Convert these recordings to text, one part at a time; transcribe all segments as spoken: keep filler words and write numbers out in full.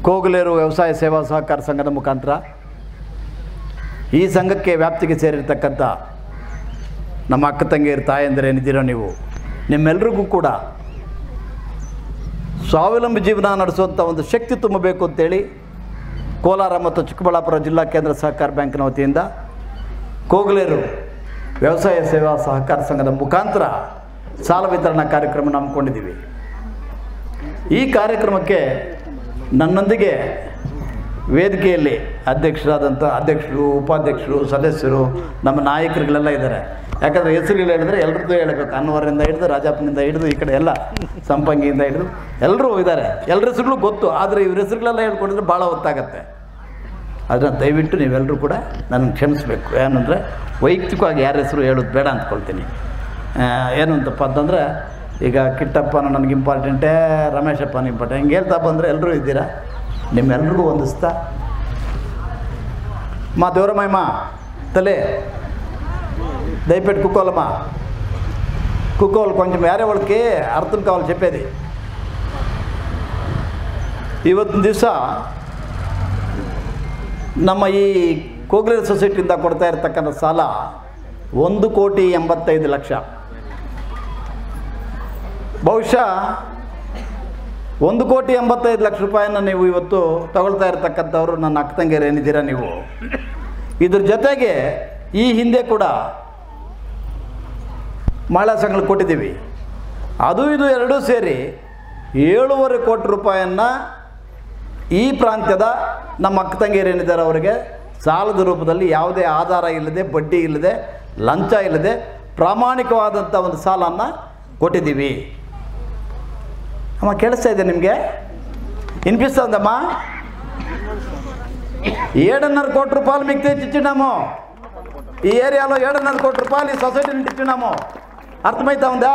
ಕೋಗಲೇರು ವ್ಯವಸಾಯ ಸೇವಾ ಸಹಕಾರ ಸಂಘದ ಮುಖಾಂತರ ಈ ಸಂಘಕ್ಕೆ ವ್ಯಾಪ್ತಿಗೆ ಸೇರಿರ್ತಕ್ಕಂಥ ನಮ್ಮ ಅಕ್ಕ ತಂಗಿಯರು ತಾಯಂದಿರೇನಿದ್ದೀರೋ ನೀವು ನಿಮ್ಮೆಲ್ಲರಿಗೂ ಕೂಡ ಸ್ವಾವಲಂಬಿ ಜೀವನ ನಡೆಸುವಂಥ ಒಂದು ಶಕ್ತಿ ತುಂಬಬೇಕು ಅಂತೇಳಿ ಕೋಲಾರ ಮತ್ತು ಚಿಕ್ಕಬಳ್ಳಾಪುರ ಜಿಲ್ಲಾ ಕೇಂದ್ರ ಸಹಕಾರ ಬ್ಯಾಂಕಿನ ವತಿಯಿಂದ ಕೋಗಲೇರು ವ್ಯವಸಾಯ ಸೇವಾ ಸಹಕಾರ ಸಂಘದ ಮುಖಾಂತರ ಸಾಲ ವಿತರಣಾ ಕಾರ್ಯಕ್ರಮ ಹಮ್ಮಿಕೊಂಡಿದ್ದೀವಿ. ಈ ಕಾರ್ಯಕ್ರಮಕ್ಕೆ ನನ್ನೊಂದಿಗೆ ವೇದಿಕೆಯಲ್ಲಿ ಅಧ್ಯಕ್ಷರಾದಂಥ ಅಧ್ಯಕ್ಷರು, ಉಪಾಧ್ಯಕ್ಷರು, ಸದಸ್ಯರು, ನಮ್ಮ ನಾಯಕರುಗಳೆಲ್ಲ ಇದ್ದಾರೆ. ಯಾಕಂದರೆ ಹೆಸರುಗಳು ಹೇಳಿದ್ರೆ ಎಲ್ಲರದ್ದು ಹೇಳಬೇಕು. ಅನ್ವರಿಂದ ಹಿಡಿದು ರಾಜಪ್ಪನಿಂದ ಹಿಡಿದು ಈ ಕಡೆ ಎಲ್ಲ ಸಂಪಂಗಿಯಿಂದ ಹಿಡಿದು ಎಲ್ಲರೂ ಇದ್ದಾರೆ. ಎಲ್ಲರ ಹೆಸರುಗಳು ಗೊತ್ತು, ಆದರೆ ಇವ್ರ ಹೆಸರುಗಳೆಲ್ಲ ಹೇಳ್ಕೊಂಡಿದ್ರೆ ಭಾಳ ಹೊತ್ತಾಗತ್ತೆ. ಅದನ್ನು ದಯವಿಟ್ಟು ನೀವೆಲ್ಲರೂ ಕೂಡ ನನಗೆ ಕ್ಷಮಿಸಬೇಕು. ಏನಂದರೆ ವೈಯಕ್ತಿಕವಾಗಿ ಯಾರ ಹೆಸರು ಹೇಳೋದು ಬೇಡ ಅಂದ್ಕೊಳ್ತೀನಿ. ಏನು ಅಂತಪ್ಪ ಅಂತಂದರೆ ಈಗ ಕಿಟ್ಟಪ್ಪನ ನನಗೆ ಇಂಪಾರ್ಟೆಂಟೇ, ರಮೇಶಪ್ಪನ ಇಂಪಾರ್ಟೆಂಟ್, ಹಿಂಗೆ ಹೇಳ್ತಾ ಬಂದರೆ ಎಲ್ಲರೂ ಇದ್ದೀರಾ. ನಿಮ್ಮೆಲ್ರಿಗೂ ಹೊಂದಿಸ್ತಾ మా దేవరమయ్యమ్మ తల్లి దయపెట్టి కుక్కోవాలమ్మా, కుక్కోవాలి. కొంచెం వేరే వాళ్ళకి అర్థం కావాలి చెప్పేది. ಇವತ್ತಿನ ದಿವಸ ನಮ್ಮ ಈ ಕೋಗಲೇರು ಸೊಸೈಟಿಯಿಂದ ಕೊಡ್ತಾ ಇರ್ತಕ್ಕಂಥ ಸಾಲ ಒಂದು ಕೋಟಿ ಎಂಬತ್ತೈದು ಲಕ್ಷ. ಬಹುಶಃ ಒಂದು ಕೋಟಿ ಎಂಬತ್ತೈದು ಲಕ್ಷ ರೂಪಾಯಿನ ನೀವು ಇವತ್ತು ತಗೊಳ್ತಾ ಇರ್ತಕ್ಕಂಥವ್ರು ನನ್ನ ಅಕ್ಕ ತಂಗಿಯರು ಏನಿದ್ದೀರಾ ನೀವು. ಇದ್ರ ಜೊತೆಗೆ ಈ ಹಿಂದೆ ಕೂಡ ಮಹಿಳಾ ಸಂಘಕ್ಕೆ ಕೊಟ್ಟಿದ್ದೀವಿ. ಅದು ಇದು ಎರಡೂ ಸೇರಿ ಏಳೂವರೆ ಕೋಟಿ ರೂಪಾಯಿಯನ್ನು ಈ ಪ್ರಾಂತ್ಯದ ನಮ್ಮ ಅಕ್ಕ ತಂಗಿಯರು ಏನಿದ್ದಾರೆ ಅವರಿಗೆ ಸಾಲದ ರೂಪದಲ್ಲಿ ಯಾವುದೇ ಆಧಾರ ಇಲ್ಲದೆ, ಬಡ್ಡಿ ಇಲ್ಲದೆ, ಲಂಚ ಇಲ್ಲದೆ ಪ್ರಾಮಾಣಿಕವಾದಂಥ ಒಂದು ಸಾಲನ್ನು ಕೊಟ್ಟಿದ್ದೀವಿ. అమ్మ కేಳಿಸ್ತಾ ಇದೆ నిಮಗೆ? వినిపిస్తుందమ్మా? ఏడున్నర కోటి రూపాయలు మీకు తెచ్చిచ్చినాము. ఈ ఏరియాలో ఏడున్నర కోటి రూపాయలు ఈ సొసైటీ నుండి ఇచ్చినాము. అర్థమైతా ఉందా?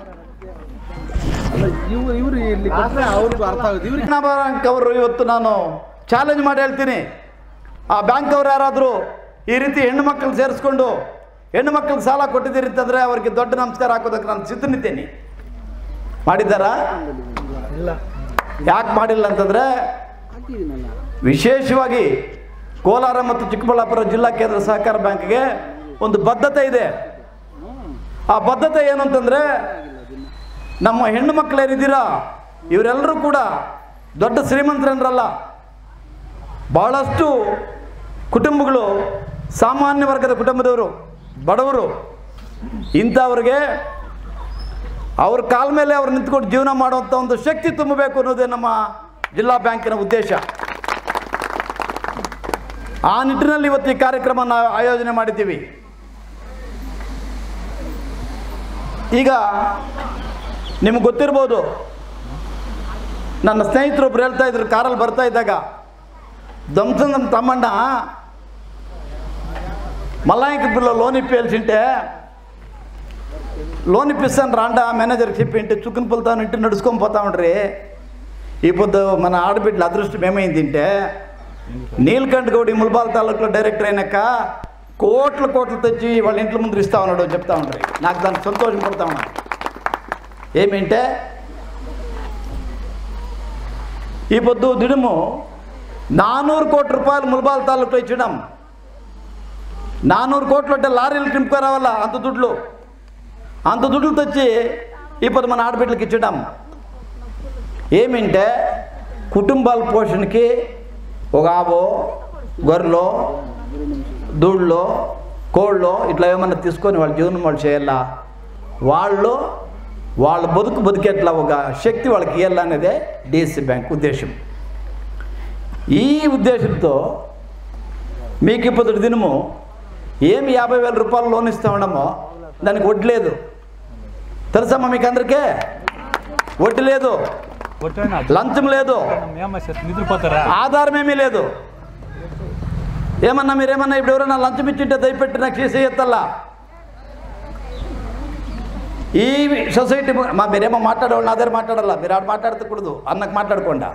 ಅವರು ಇವತ್ತು ನಾನು ಚಾಲೆಂಜ್ ಮಾಡಿ ಹೇಳ್ತೀನಿ, ಆ ಬ್ಯಾಂಕ್ ಅವರು ಯಾರಾದರೂ ಈ ರೀತಿ ಹೆಣ್ಣು ಮಕ್ಕಳು ಸೇರಿಸ್ಕೊಂಡು ಹೆಣ್ಣು ಮಕ್ಕಳಿಗೆ ಸಾಲ ಕೊಟ್ಟಿದ್ದೀರಿ ಅಂತಂದರೆ ಅವರಿಗೆ ದೊಡ್ಡ ನಮಸ್ಕಾರ ಹಾಕೋದಕ್ಕೆ ನಾನು ಸಿದ್ಧನಿದ್ದೇನೆ. ಮಾಡಿದ್ದಾರಾ? ಯಾಕೆ ಮಾಡಿಲ್ಲ ಅಂತಂದರೆ ವಿಶೇಷವಾಗಿ ಕೋಲಾರ ಮತ್ತು ಚಿಕ್ಕಬಳ್ಳಾಪುರ ಜಿಲ್ಲಾ ಕೇಂದ್ರ ಸಹಕಾರ ಬ್ಯಾಂಕ್ಗೆ ಒಂದು ಬದ್ಧತೆ ಇದೆ. ಆ ಬದ್ಧತೆ ಏನು ಅಂತಂದರೆ ನಮ್ಮ ಹೆಣ್ಣು ಮಕ್ಕಳೇನಿದ್ದೀರಾ ಇವರೆಲ್ಲರೂ ಕೂಡ ದೊಡ್ಡ ಶ್ರೀಮಂತರಲ್ಲ, ಭಾಳಷ್ಟು ಕುಟುಂಬಗಳು ಸಾಮಾನ್ಯ ವರ್ಗದ ಕುಟುಂಬದವರು, ಬಡವರು. ಇಂಥವ್ರಿಗೆ ಅವ್ರ ಕಾಲ ಮೇಲೆ ಅವ್ರು ನಿಂತ್ಕೊಂಡು ಜೀವನ ಮಾಡುವಂಥ ಒಂದು ಶಕ್ತಿ ತುಂಬಬೇಕು ಅನ್ನೋದೇ ನಮ್ಮ ಜಿಲ್ಲಾ ಬ್ಯಾಂಕಿನ ಉದ್ದೇಶ. ಆ ನಿಟ್ಟಿನಲ್ಲಿ ಇವತ್ತು ಈ ಕಾರ್ಯಕ್ರಮ ನಾವು ಆಯೋಜನೆ ಮಾಡಿದ್ದೀವಿ. ಈಗ ನಿಮ್ಗೆ ಗೊತ್ತಿರ್ಬೋದು, ನನ್ನ ಸ್ನೇಹಿತರೊಬ್ರು ಹೇಳ್ತಾ ಇದ್ರು ಕಾರಲ್ಲಿ ಬರ್ತಾ ಇದ್ದಾಗ, ಧ್ವಂಸ ನಮ್ಮ ತಮ್ಮಣ್ಣ మల్లాయికి లోన్ ఇప్పేల్సింటే లోన్ ఇప్పిస్తాను రాండా మేనేజర్కి చెప్పింటే చుక్కుని పొలుతాను ఇంటి నడుచుకొని పోతా ఉండ్రి. ఈ పొద్దు మన ఆడబిడ్డల అదృష్టం ఏమైందంటే నీలకంఠ గౌడి ముల్బాల్ తాలూకులో డైరెక్టర్ అయినాక కోట్ల కోట్లు తెచ్చి వాళ్ళ ఇంట్లో ముందు ఇస్తా ఉన్నాడు చెప్తా ఉండ్రి. నాకు దానికి సంతోషం పడతా ఉన్నాను. ఏమంటే ఈ పొద్దు దిడుము నానూరు కోట్ల రూపాయలు ముల్బాల్ తాలూకులో ఇచ్చడం. నానూరు కోట్లు అంటే లారీలు తింపుకు రావాలా, అంత దుడ్లు అంత దుడ్లు తెచ్చి ఇప్పుడు మన ఆడబిడ్డలకి ఇచ్చడం. ఏమంటే కుటుంబాల పోషణకి ఒక ఆవో, గొర్రెలో, దూళ్ళో, కోళ్ళో ఇట్లా ఏమన్నా తీసుకొని వాళ్ళ జీవనం వాళ్ళు చేయాలా, వాళ్ళు వాళ్ళ బతుకు బతికేట్లా ఒక శక్తి వాళ్ళకి ఇవ్వాలనేదే డిఎస్సి బ్యాంక్ ఉద్దేశం. ఈ ఉద్దేశంతో మీకు ఇప్పుడు దినము ఏమి యాభై వేల రూపాయలు లోన్ ఇస్తా ఉన్నామో దానికి వడ్డీ లేదు. తెలుసమ్మా మీకు అందరికీ? వడ్డీ లేదు, లంచం లేదు, ఆధారం ఏమీ లేదు. ఏమన్నా మీరేమన్నా ఇప్పుడు ఎవరైనా లంచం ఇచ్చింటే దయపెట్టి నాకు చేసేయత్తల్లా. ఈ సొసైటీ మా మీరేమో మాట్లాడేవాళ్ళు నా దగ్గర మాట్లాడాలా, మీరు ఆడ మాట్లాడకూడదు, అన్నకు మాట్లాడకుండా.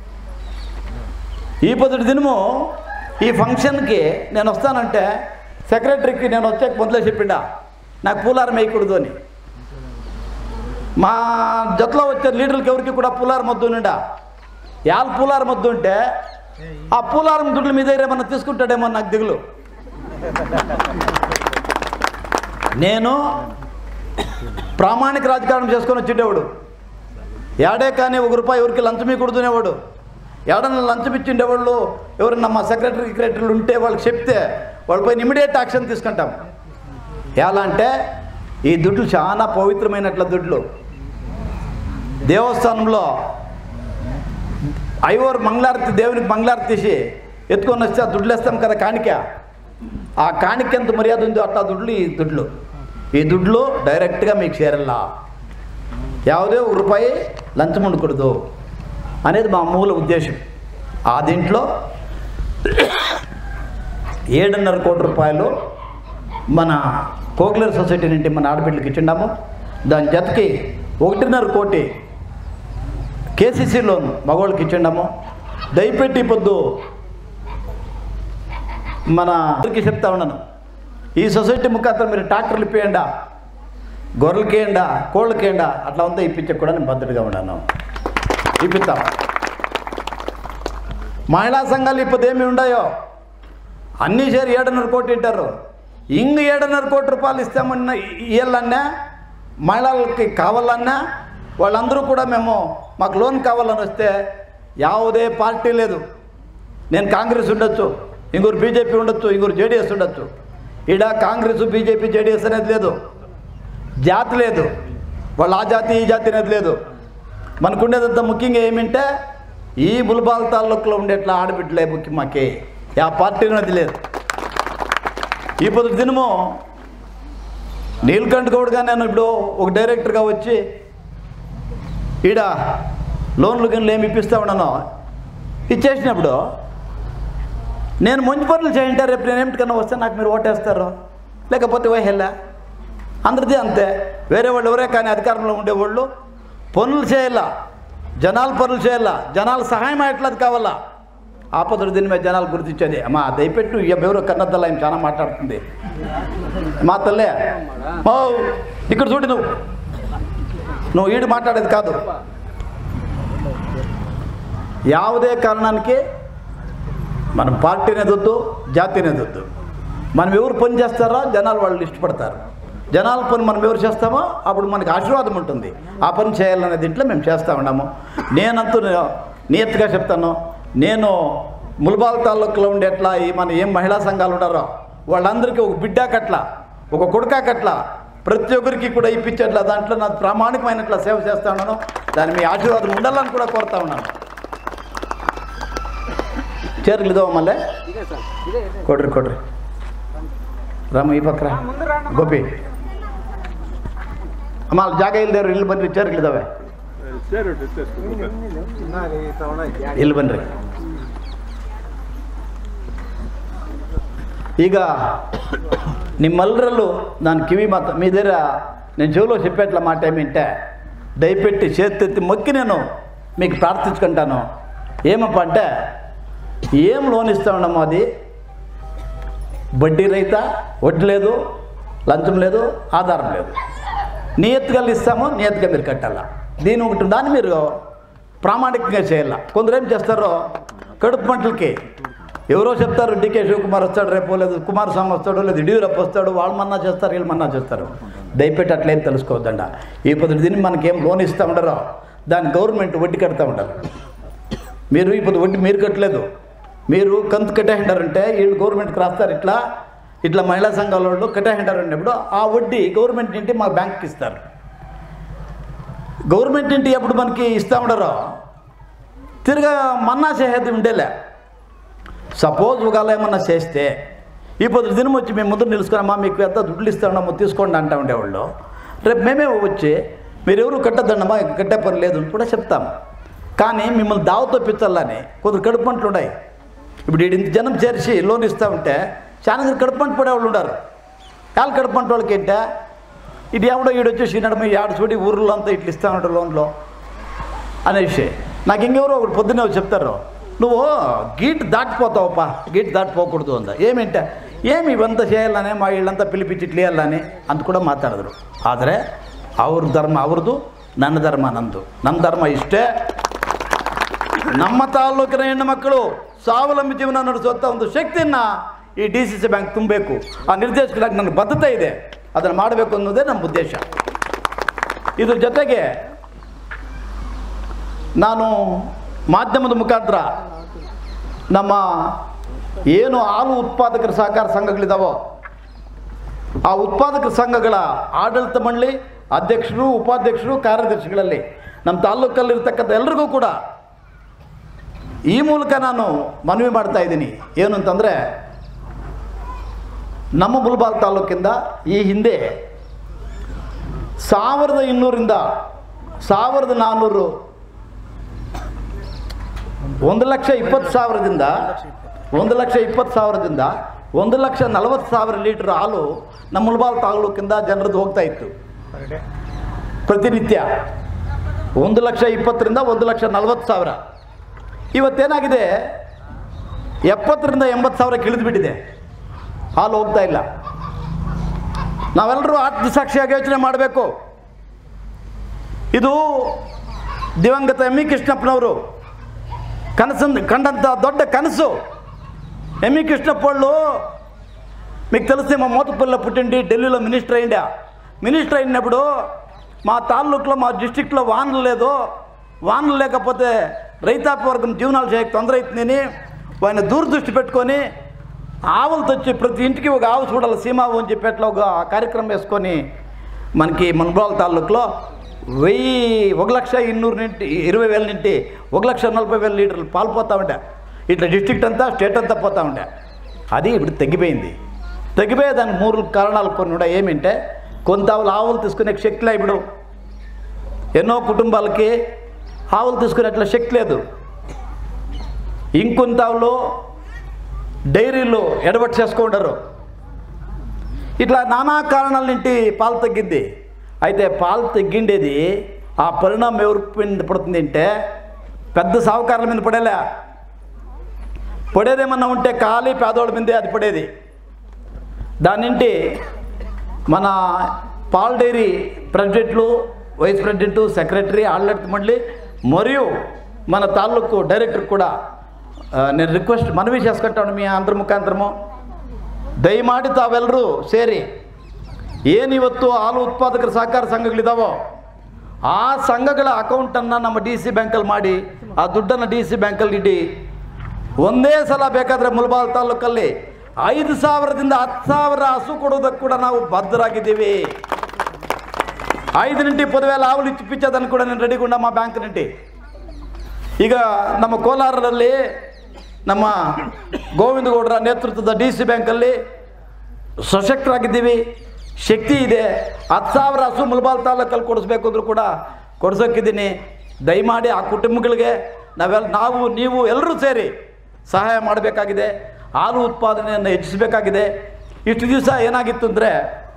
ఈ పొద్దుటి దినము ఈ ఫంక్షన్కి నేను వస్తానంటే సెక్రటరీకి నేను వచ్చాక మొదలే చెప్పిండా నాకు పూలారం వేయకూడదు అని. మా జతలో వచ్చే లీడర్లకి ఎవరికి కూడా పూలారం వద్దు నిండా. యాల్ పూలారం వద్దు ఉంటే ఆ పూలారం దుడ్లు మీ దగ్గర ఏమన్నా తీసుకుంటాడేమో నాకు దిగులు. నేను ప్రామాణిక రాజకారణం చేసుకొని వచ్చేటవాడు, ఏడే కానీ ఒక రూపాయి ఎవరికి లంచం ఇవ్వకూడదునేవాడు. ఎవడన్నా లంచం ఇచ్చిండేవాళ్ళు ఎవరన్నా మా సెక్రటరీ సెక్రటరీలు ఉంటే వాళ్ళకి చెప్తే వాళ్ళపై ఇమీడియట్ యాక్షన్ తీసుకుంటాం. ఎలా అంటే ఈ దుడ్లు చాలా పవిత్రమైనట్ల దుడ్లు. దేవస్థానంలో ఐవర్ మంగళారతి దేవునికి మంగళారతి తీసి ఎత్తుకొని వస్తే ఆ దుడ్లు వేస్తాం కదా కాணிక, ఆ కాணிక ఎంత మర్యాద ఉందో అట్లా దుడ్లు ఈ దుడ్లు. ఈ దుడ్లు డైరెక్ట్గా మీకు చేరల్లా, ಯಾವುದೇ ఒక రూపాయి లంచం ఉండకూడదు అనేది మా మూల ఉద్దేశం. ఆ దీంట్లో ఏడున్నర కోటి రూపాయలు మన కోక్లేర్ సొసైటీ నుండి మన ఆడబిడ్డలకి ఇచ్చిండాము. దాని జతకి ఒకటిన్నర కోటి కేసీసీ లోన్ మగవాళ్ళకి ఇచ్చిండాము. దయపెట్టి పొద్దు మన అందరికీ చెప్తా ఉన్నాను, ఈ సొసైటీ ముఖాంతరం మీరు ట్రాక్టర్లు ఇప్పియండా, గొర్రెలకి వేయండా, కోళ్ళకి వేయండా, అట్లా అంతా ఇప్పించక కూడా నేను భద్రతగా ఉన్నాను. ఇప్పిస్తాం. మహిళా సంఘాలు ఇప్పుడు ఏమి ఉన్నాయో అన్నీ చేరి ఏడున్నర కోటి ఇట్టారు. ఇంక ఏడున్నర కోటి రూపాయలు ఇస్తామన్న ఇవ్వాలన్నా మహిళలకి కావాలన్నా వాళ్ళందరూ కూడా మేము మాకు లోన్ కావాలని వస్తే ಯಾವುದೇ పార్టీ లేదు. నేను కాంగ్రెస్ ఉండొచ్చు, ఇంకొరు బీజేపీ ఉండొచ్చు, ఇంకొరు జేడీఎస్ ఉండొచ్చు. ఈడ కాంగ్రెస్ బీజేపీ జేడీఎస్ అనేది లేదు, జాతి లేదు, వాళ్ళు ఆ జాతి ఈ జాతి అనేది లేదు. మనకుండేదంత ముఖ్యంగా ఏమంటే ఈ ముల్బాల్ తాలూకులో ఉండేట్లా ఆడబిడ్డలే ముఖ్యం. మాకే ఆ పార్టీ అనేది లేదు. ఈ పొద్దు దినము నీలకంఠ గౌడ్గా నేను ఇప్పుడు ఒక డైరెక్టర్గా వచ్చి ఈడ లోన్లు గిన్లు ఏమి ఇప్పిస్తా ఉన్నానో ఇచ్చేసినప్పుడు నేను మంచి పనులు చేయంటే రేపు నేను ఏమిటికన్నా వస్తే నాకు మీరు ఓటేస్తారు, లేకపోతే వేహెల్లా అందరిది అంతే. వేరే వాళ్ళు ఎవరే కానీ అధికారంలో ఉండేవాళ్ళు పనులు చేయాలా, జనాలు పనులు చేయాలా, జనాలు సహాయం అయ్యేట్లది కావాలా. ఆపదలు దీని మీద జనాలు గుర్తించేది. అమ్మా దయపెట్టు ఎవరో కన్నద్దల్లా ఆయన చాలా మాట్లాడుతుంది మా తల్లే. ఓ ఇక్కడ చూడు, నువ్వు నువ్వు ఈడు మాట్లాడేది కాదు. ಯಾವುದೇ కారణానికి మనం పార్టీ అనేది వద్దు, జాతి అనేది వద్దు. మనం ఎవరు పని చేస్తారో జనాలు వాళ్ళు ఇష్టపడతారు. జనాల పని మనం ఎవరు చేస్తామో అప్పుడు మనకి ఆశీర్వాదం ఉంటుంది. ఆ పని చేయాలనే దీంట్లో మేము చేస్తూ ఉన్నాము. నేనంతూ నియత్గా చెప్తాను, నేను ముల్బాల్ తాలూకులో ఉండేట్లా ఈ మన ఏం మహిళా సంఘాలు ఉన్నారో వాళ్ళందరికీ ఒక బిడ్డా కట్ల, ఒక కొడుకా కట్ల, ప్రతి ఒక్కరికి కూడా ఇప్పించేట్లా దాంట్లో నాకు ప్రామాణికమైనట్లా సేవ చేస్తూ ఉన్నాను. దాని మీ ఆశీర్వాదం ఉండాలని కూడా కోరుతా ఉన్నాను. చీరలు ఇదో మళ్ళీ కొడ్రి కొడ్రి రామ ఈ పక్కన గోపి అమ్మ జాగా ఇల్దారు ఇల్లు బನ್ರಿ ಚೇರ್ಗಳು ಇದಾವೆ ಇಲ್ಲಿ ಬನ್ರಿ. ಈಗ నిమ్మెల్లరూ దాని కివి మాత మీ దగ్గర నేను చెవిలో చెప్పేట్ల మాట ఏమింటే దయపెట్టి చేతెత్తి మొక్కి నేను మీకు ప్రార్థించుకుంటాను. ఏమప్ప అంటే ఏం లోన్ ఇస్తా ఉన్నామో అది వడ్డీ రహిత, వడ్డీ లేదు, లంచం లేదు, ఆధారం లేదు. నియత్గా ఇస్తాము, నియత్గా మీరు కట్టాలా. దీని ఒకటి దాన్ని మీరు ప్రామాణికంగా చేయాల. కొందరు ఏం చేస్తారో కడుపు మంటలకి ఎవరో చెప్తారు డికే శివకుమార్ వస్తాడు రేపు, లేదు కుమారస్వామి వస్తాడు, లేదు యడియూరప్ప వస్తాడు, వాళ్ళు మన్నా చేస్తారు, వీళ్ళు మన్నా చేస్తారు. దయపెట్టి అట్లేం తెలుసుకోవద్దండ. ఈ పొద్దు దీన్ని మనకేం లోన్ ఇస్తూ ఉండరో దాన్ని గవర్నమెంట్ వడ్డీ కడతా ఉంటారు. మీరు ఈ పొద్దు వడ్డీ మీరు కట్టలేదు, మీరు కంతు కట్టేసింటారంటే వీళ్ళు గవర్నమెంట్కి రాస్తారు. ఇట్లా ఇట్లా మహిళా సంఘాల వాళ్ళు కట్టేసింటారన్నప్పుడు ఆ వడ్డీ గవర్నమెంట్ నుండి మా బ్యాంక్కి ఇస్తారు. గవర్నమెంట్ నుండి ఎప్పుడు మనకి ఇస్తూ ఉండరో తిరిగా మన్నా చేసేది ఉండేలే. సపోజ్ ఒకవేళ ఏమన్నా చేస్తే ఈ పొద్దు దినం వచ్చి మేము ముందు నిలుసుకున్నామా మీకు ఎంత దుడ్లు ఇస్తామో తీసుకోండి అంటూ ఉండేవాళ్ళు. రేపు మేమే వచ్చి మీరు ఎవరు కట్టద్దండమ్మా కట్టే పని లేదు అని కూడా చెప్తాం. కానీ మిమ్మల్ని దావతో పిచ్చాలని కొందరు కడుపు పంటలు ఉన్నాయి. ఇప్పుడు ఇంత జనం చేర్చి లోన్ ఇస్తూ ఉంటే చాలా కడుపు పంట పడేవాళ్ళు ఉన్నారు. వాళ్ళు కడుపు పంట వాళ్ళకి ఏంటే ఇది ఎవడో ఈడు వచ్చేసి నడమ ఆడు చూడి ఊర్లో అంతా ఇట్లా ఇస్తూ ఉంటారు లోన్లో అనేసి నాకు ఇంకెవరో ఒకటి పొద్దున్నే చెప్తారు, నువ్వు గీట్ దాటిపోతావప్పా, గీట్ దాటిపోకూడదు అందా. ఏమింటే ఏమి ఇవంతా చేయాలని మా వీళ్ళంతా పిలిపించి ఇట్లా వేయాలని అంత కూడా మాట్లాడదురు. ಆದರೆ ಅವ್ರ ಧರ್ಮ ಅವ್ರದ್ದು, ನನ್ನ ಧರ್ಮ ನಂದು. ನಮ್ಮ ಧರ್ಮ ಇಷ್ಟೇ, ನಮ್ಮ ತಾಲೂಕಿನ ಹೆಣ್ಣು ಮಕ್ಕಳು ಸ್ವಾವಲಂಬಿ ಜೀವನ ನಡೆಸುವಂಥ ಒಂದು ಶಕ್ತಿಯನ್ನು ಈ ಡಿ ಸಿ ಸಿ ಬ್ಯಾಂಕ್ ತುಂಬಬೇಕು. ಆ ನಿರ್ದೇಶಕರಾಗಿ ನನ್ನ ಬದ್ಧತೆ ಇದೆ, ಅದನ್ನು ಮಾಡಬೇಕು ಅನ್ನೋದೇ ನಮ್ಮ ಉದ್ದೇಶ. ಇದ್ರ ಜೊತೆಗೆ ನಾನು ಮಾಧ್ಯಮದ ಮುಖಾಂತರ ನಮ್ಮ ಏನು ಹಾಲು ಉತ್ಪಾದಕರ ಸಹಕಾರ ಸಂಘಗಳಿದ್ದಾವೋ ಆ ಉತ್ಪಾದಕರ ಸಂಘಗಳ ಆಡಳಿತ ಮಂಡಳಿ ಅಧ್ಯಕ್ಷರು, ಉಪಾಧ್ಯಕ್ಷರು, ಕಾರ್ಯದರ್ಶಿಗಳಲ್ಲಿ ನಮ್ಮ ತಾಲ್ಲೂಕಲ್ಲಿರ್ತಕ್ಕಂಥ ಎಲ್ರಿಗೂ ಕೂಡ ಈ ಮೂಲಕ ನಾನು ಮನವಿ ಮಾಡ್ತಾ ಇದ್ದೀನಿ. ಏನು ಅಂತಂದರೆ, ನಮ್ಮ ಮುಲ್ಬಾಲ್ ತಾಲೂಕಿಂದ ಈ ಹಿಂದೆ ಸಾವಿರದ ಇನ್ನೂರಿಂದ ಸಾವಿರದ ನಾನ್ನೂರು ಒಂದು ಲಕ್ಷ ಇಪ್ಪತ್ತು ಸಾವಿರದಿಂದ ಒಂದು ಲಕ್ಷ ಇಪ್ಪತ್ತು ಸಾವಿರದಿಂದ ಒಂದು ಲಕ್ಷ ನಲವತ್ತು ಸಾವಿರ ಲೀಟರ್ ಹಾಲು ನಮ್ಮ ಮುಲ್ಬಾಲ್ ತಾಲೂಕಿಂದ ಜನರದ್ದು ಹೋಗ್ತಾ ಇತ್ತು ಪ್ರತಿನಿತ್ಯ. ಒಂದು ಲಕ್ಷ ಇಪ್ಪತ್ತರಿಂದ ಒಂದು ಲಕ್ಷ ನಲವತ್ತು ಸಾವಿರ. ಇವತ್ತೇನಾಗಿದೆ, ಎಪ್ಪತ್ತರಿಂದ ಎಂಬತ್ತು ಸಾವಿರ ಇಳಿದುಬಿಟ್ಟಿದೆ, ಹಾಲು ಹೋಗ್ತಾ ಇಲ್ಲ. ನಾವೆಲ್ಲರೂ ಆತ್ಮಸಾಕ್ಷಿಯಾಗಿ ಯೋಚನೆ ಮಾಡಬೇಕು. ಇದು ದಿವಂಗತ ಎಂ ಇ ಕೃಷ್ಣಪ್ಪನವರು ಕನಸನ್ನು ಕಂಡಂಥ ದೊಡ್ಡ కనసు. ఎం ఇ కృష్ణప్ప వాళ్ళు మీకు తెలిస్తే మా మోతపల్లిలో పుట్టిండి, ఢిల్లీలో మినిస్టర్ అయ్యిండా. మినిస్టర్ అయినప్పుడు మా తాలూకులో, మా డిస్ట్రిక్ట్లో వానలు లేదు, వానలు లేకపోతే రైతాపి వర్గం జీవనాలు చేయక తొందర అవుతుందని ఆయన దూరదృష్టి పెట్టుకొని ఆవులు తెచ్చి ప్రతి ఇంటికి ఒక ఆవు చూడాలి, సీమావు అని చెప్పి అట్లా ఒక కార్యక్రమం వేసుకొని మనకి ముల్బాల్ తాలూకులో వెయ్యి ఒక లక్ష ఇన్నూరు నింటి ఇరవై వేల నింటి ఒక లక్ష నలభై వేల లీటర్లు పాలు పోతా ఉండే. ఇట్లా డిస్ట్రిక్ట్ అంతా స్టేట్ అంతా పోతా ఉండే. అది ఇప్పుడు తగ్గిపోయింది. తగ్గిపోయే దానికి మూడు కారణాలు కొన్ని కూడా. ఏమంటే, కొంత ఆవులు ఆవులు తీసుకునే శక్తి లేదు. ఇప్పుడు ఎన్నో కుటుంబాలకి ఆవులు తీసుకునేట్ల శక్తి లేదు. ఇంకొంత ఆవులు డైరీలు ఎడబట్టి చేసుకుంటారు. ఇట్లా నానా కారణాల నుండి పాలు తగ్గింది. అయితే పాలు తగ్గిండేది ఆ పరిణామం ఎవరికి మీద పడుతుంది అంటే, పెద్ద సావుకారుల మీద పడేలే. పడేదేమన్నా ఉంటే ఖాళీ పేదోళ్ళ మీదే అది పడేది. దాని నుండి మన పాల్ డైరీ ప్రెసిడెంట్లు, వైస్ ప్రెసిడెంటు, సెక్రటరీ, ఆడಳಿತ మండలి మరియు మన తాలూకు డైరెక్టర్ కూడా నేను రిక్వెస్ట్ మనవి చేసుకుంటాను మీ అందరి ముఖాంతరము. ದಯಮಾಡಿ ತಾವೆಲ್ಲರೂ ಸೇರಿ ಏನಿವತ್ತು ಹಾಲು ಉತ್ಪಾದಕರ ಸಹಕಾರ ಸಂಘಗಳಿದ್ದಾವೋ ಆ ಸಂಘಗಳ ಅಕೌಂಟನ್ನು ನಮ್ಮ ಡಿ ಸಿ ಬ್ಯಾಂಕಲ್ಲಿ ಮಾಡಿ ಆ ದುಡ್ಡನ್ನು ಡಿ ಸಿ ಬ್ಯಾಂಕಲ್ಲಿ ಇಡಿ. ಒಂದೇ ಸಲ ಬೇಕಾದರೆ ಮುಲ್ಬಾಲ್ ತಾಲೂಕಲ್ಲಿ ಐದು ಸಾವಿರದಿಂದ ಹತ್ತು ಸಾವಿರ ಹಸು ಕೊಡೋದಕ್ಕೆ ಕೂಡ ನಾವು ಬದ್ಧರಾಗಿದ್ದೀವಿ. ఐదు నుండి పదివేల ఆవులు ఇచ్చిపించేదాన్ని కూడా నేను రెడీగా ఉన్నా మా బ్యాంక్ నుండి. ಈಗ ನಮ್ಮ ಕೋಲಾರದಲ್ಲಿ ನಮ್ಮ ಗೋವಿಂದಗೌಡರ ನೇತೃತ್ವದ ಡಿ ಸಿ ಬ್ಯಾಂಕಲ್ಲಿ ಸಶಕ್ತರಾಗಿದ್ದೀವಿ, ಶಕ್ತಿ ಇದೆ. ಹತ್ತು ಸಾವಿರ ಹಸು ಮುಲ್ಬಾಲ್ ತಾಲೂಕಲ್ಲಿ ಕೊಡಿಸ್ಬೇಕು ಅಂದರೂ ಕೂಡ ಕೊಡಿಸೋಕ್ಕಿದ್ದೀನಿ. ದಯಮಾಡಿ ಆ ಕುಟುಂಬಗಳಿಗೆ ನಾವೆಲ್ಲ ನಾವು ನೀವು ಎಲ್ಲರೂ ಸೇರಿ ಸಹಾಯ ಮಾಡಬೇಕಾಗಿದೆ. ಹಾಲು ಉತ್ಪಾದನೆಯನ್ನು ಹೆಚ್ಚಿಸಬೇಕಾಗಿದೆ. ಇಷ್ಟು ದಿವಸ ಏನಾಗಿತ್ತು ಅಂದರೆ,